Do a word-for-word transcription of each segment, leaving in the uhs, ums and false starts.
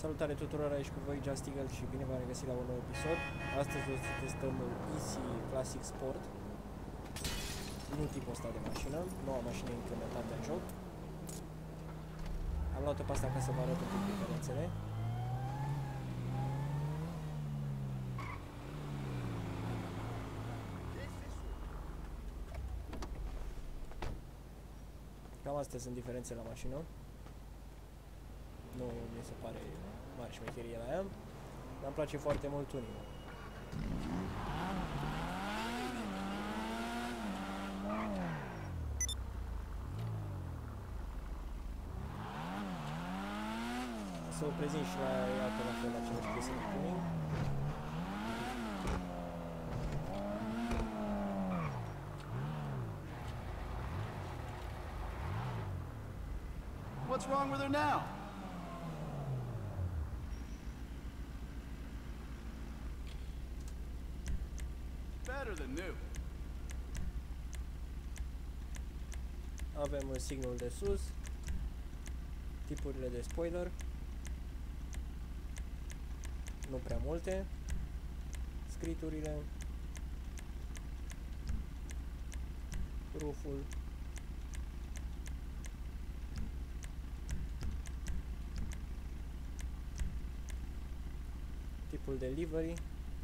Salutare tuturor, aici cu voi Just Eagle și bine v-am regăsit la un nou episod. Astăzi o să testăm E C Classic Sport. Nu tipul ăsta de mașină, noua mașină implementată în joc. Am luat-o pe asta ca să vă arăt un pic diferențele. Cam astea sunt diferențele la mașină. Nu mi se pare mare șmecherie la ea. Dar îmi place foarte mult tuning. Să vă prezint și la ea pe la fel la ce nu știu să tuning. What's wrong with her now? Better than new. Avem signul de sus, tipurile de spoiler, nu prea multe, scriturile, roof-ul, tipul de livery,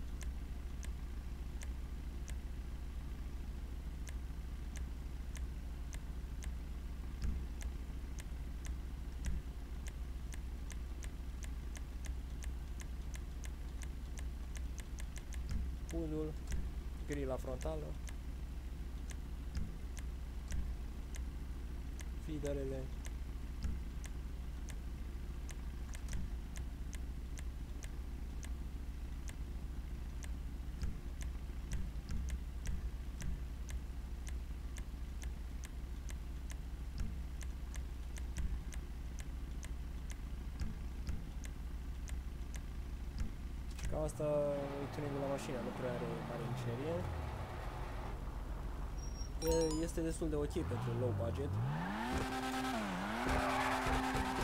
hood-ul, grila frontală, feederele, cam asta e tuningul la mașină, nu prea are mare inginerie. Este destul de ok pentru low budget.